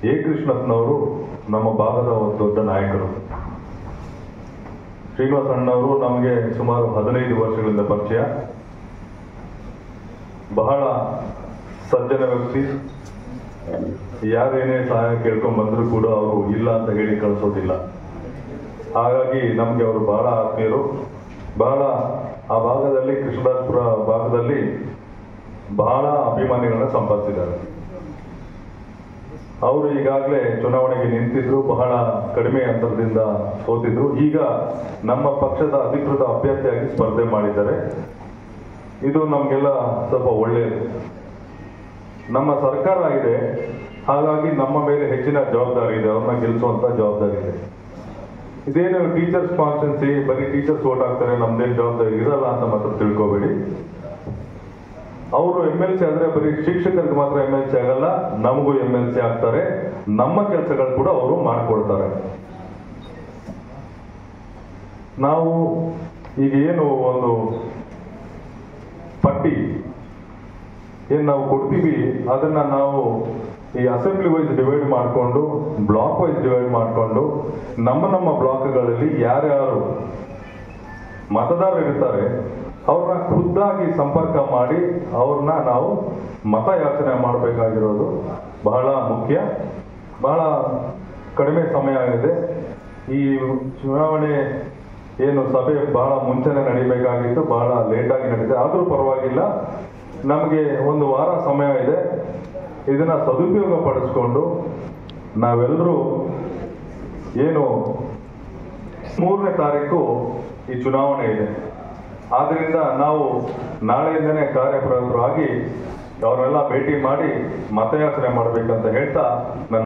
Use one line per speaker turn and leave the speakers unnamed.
A ಕೃಷ್ಣಪ್ಪನವರು ನಮ್ಮ ಭಾಗದ ಒಂದು ದೊಡ್ಡ ನಾಯಕರು. ಶ್ರೀನಿವಾಸ ಅಣ್ಣವರು ನಮಗೆ ಸುಮಾರು 15 ವರ್ಷಗಳಿಂದ ಪರಿಚಯ. ಬಹಳ ಸಜ್ಜನ ವ್ಯಕ್ತಿ. ಯಾರೇನೇ ಸಹಾಯ ಕೇಳ್ಕೊಂಡ್ ಬಂದರೂ ಕೂಡ ಅವರು ಇಲ್ಲ ಅಂತ ಹೇಳಿ ಕಳಿಸೋದಿಲ್ಲ. ಹಾಗಾಗಿ ನಮಗೆ ಅವರು ಬಹಳ ಆತ್ಮೀಯರು. ಬಹಳ ಆ ಭಾಗದಲ್ಲಿ, ಕೃಷ್ಣರಾಜಪುರ ಭಾಗದಲ್ಲಿ ಬಹಳ ಅಭಿಮಾನಿಗಳನ್ನ ಸಂಪಾದಿಸಿದ್ದಾರೆ. ಅವರು ಈಗಾಗಲೇ ಚುನಾವಣೆಗೆ ನಿಂತಿದ್ರು, ಬಹಳ ಕಡಿಮೆ ಅಂತರದಿಂದ ಸೋತಿದ್ರು. ಈಗ ನಮ್ಮ ಪಕ್ಷದ ಅಧಿಕೃತ ಅಭ್ಯರ್ಥಿಯಾಗಿ ಸ್ಪರ್ಧೆ ಮಾಡಿದ್ದಾರೆ. ಇದು ನಮಗೆಲ್ಲ ಸ್ವಲ್ಪ ಒಳ್ಳೆಯದು. ನಮ್ಮ ಸರ್ಕಾರ ಇದೆ, ಹಾಗಾಗಿ ನಮ್ಮ ಮೇಲೆ ಹೆಚ್ಚಿನ ಜವಾಬ್ದಾರಿ ಇದೆ, ಅವ್ರನ್ನ ಗೆಲ್ಲಿಸುವಂತ ಜವಾಬ್ದಾರಿ ಇದೆ. ಇದೇನು ಟೀಚರ್ಸ್ ಕಾನ್ಸ್ಟೆನ್ಸಿ, ಬರೀ ಟೀಚರ್ಸ್ ಓಟ್ ಹಾಕ್ತಾರೆ, ನಮ್ದೇನು ಜವಾಬ್ದಾರಿ ಇರಲ್ಲ ಅಂತ ಮಾತ್ರ ತಿಳ್ಕೊಬೇಡಿ. ಅವರು MLC ಆದ್ರೆ ಬರೀ ಶಿಕ್ಷಕರಿಗೆ ಮಾತ್ರ MLC ಆಗಲ್ಲ, ನಮಗೂ MLC ಆಗ್ತಾರೆ. ನಮ್ಮ ಕೆಲಸಗಳು ಕೂಡ ಅವರು ಮಾಡಿಕೊಡ್ತಾರೆ. ನಾವು ಈಗ ಏನು ಒಂದು ಪಟ್ಟಿ ಏನ್ ನಾವು ಕೊಡ್ತೀವಿ, ಅದನ್ನ ನಾವು ಈ ಅಸೆಂಬ್ಲಿ ವೈಸ್ ಡಿವೈಡ್ ಮಾಡಿಕೊಂಡು, ಬ್ಲಾಕ್ ವೈಸ್ ಡಿವೈಡ್ ಮಾಡಿಕೊಂಡು, ನಮ್ಮ ಬ್ಲಾಕ್ಗಳಲ್ಲಿ ಯಾರ್ಯಾರು ಮತದಾರರು ಇರ್ತಾರೆ ಅವ್ರನ್ನ ಖುದ್ದಾಗಿ ಸಂಪರ್ಕ ಮಾಡಿ ಅವ್ರನ್ನ ನಾವು ಮತಯಾಚನೆ ಮಾಡಬೇಕಾಗಿರೋದು ಬಹಳ ಮುಖ್ಯ. ಬಹಳ ಕಡಿಮೆ ಸಮಯ ಆಗಿದೆ. ಈ ಚುನಾವಣೆ ಏನು ಸಭೆ ಬಹಳ ಮುಂಚೆನೆ ನಡೀಬೇಕಾಗಿತ್ತು, ಬಹಳ ಲೇಟಾಗಿ ನಡೀತಿದೆ. ಆದರೂ ಪರವಾಗಿಲ್ಲ, ನಮಗೆ ಒಂದು ವಾರ ಸಮಯ ಇದೆ. ಇದನ್ನ ಸದುಪಯೋಗ ಪಡಿಸ್ಕೊಂಡು ನಾವೆಲ್ಲರೂ ಏನು 3ನೇ ತಾರೀಕು ಈ ಚುನಾವಣೆ ಇದೆ. ಆದ್ದರಿಂದ ನಾವು ನಾಳೆಯಿಂದನೇ ಕಾರ್ಯಪ್ರವೃತ್ತರಾಗಿ ಅವರೆಲ್ಲ ಭೇಟಿ ಮಾಡಿ ಮತಯಾಚನೆ ಮಾಡಬೇಕಂತ ಹೇಳ್ತಾ